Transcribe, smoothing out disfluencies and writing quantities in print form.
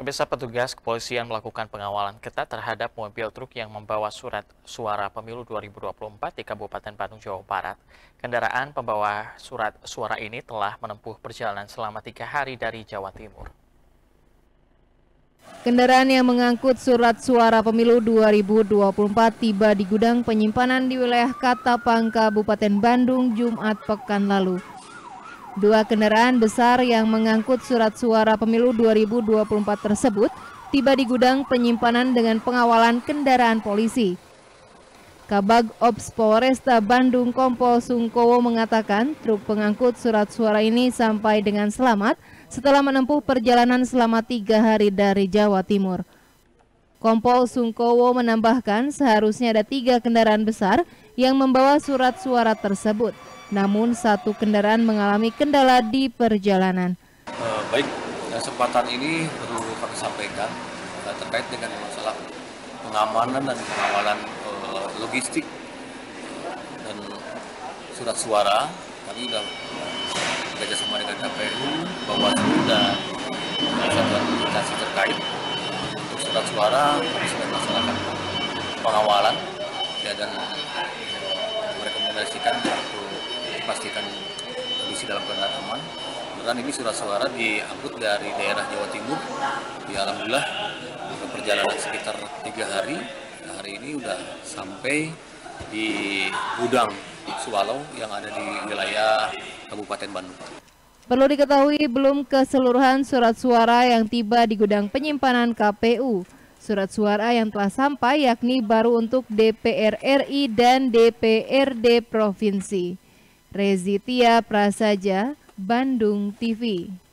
Pemirsa, petugas kepolisian melakukan pengawalan ketat terhadap mobil truk yang membawa surat suara pemilu 2024 di Kabupaten Bandung, Jawa Barat. Kendaraan pembawa surat suara ini telah menempuh perjalanan selama 3 hari dari Jawa Timur. Kendaraan yang mengangkut surat suara pemilu 2024 tiba di gudang penyimpanan di wilayah Katapang, Kabupaten Bandung, Jumat pekan lalu. Dua kendaraan besar yang mengangkut surat suara pemilu 2024 tersebut tiba di gudang penyimpanan dengan pengawalan kendaraan polisi. Kabag Ops Polresta Bandung Kompol Sungkowo mengatakan truk pengangkut surat suara ini sampai dengan selamat setelah menempuh perjalanan selama 3 hari dari Jawa Timur. Kompol Sungkowo menambahkan seharusnya ada 3 kendaraan besar yang membawa surat suara tersebut. Namun satu kendaraan mengalami kendala di perjalanan. Baik, kesempatan ini perlu kami sampaikan terkait dengan masalah pengamanan dan pengawalan logistik dan surat suara. Kami sudah bekerjasama dengan KPU, Bawaslu dan satuan administrasi terkait. Untuk surat suara kami sudah melaksanakan pengawalan dan merekomendasikan untuk pastikan kondisi dalam keadaan aman. Kemudian ini surat suara diangkut dari daerah Jawa Timur. Alhamdulillah perjalanan sekitar 3 hari. Hari ini sudah sampai di gudang Suwalau yang ada di wilayah Kabupaten Bandung. Perlu diketahui belum keseluruhan surat suara yang tiba di gudang penyimpanan KPU. Surat suara yang telah sampai yakni baru untuk DPR RI dan DPRD Provinsi. Rezitia Prasaja, Bandung TV.